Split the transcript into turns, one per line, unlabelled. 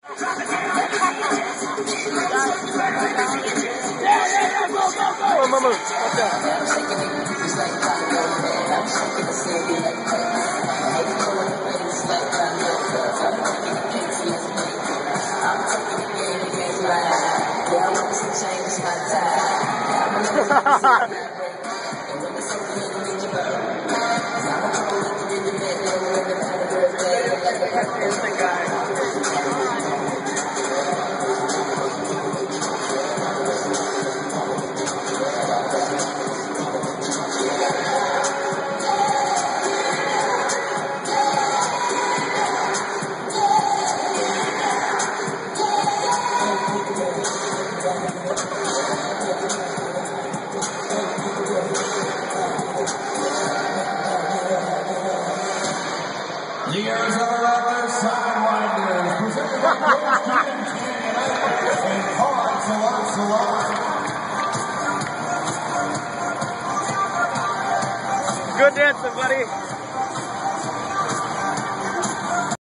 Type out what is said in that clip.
Come on, watch
The Arizona Rockers Sidewinders, presented by and cards a lot.
Good dancing, buddy.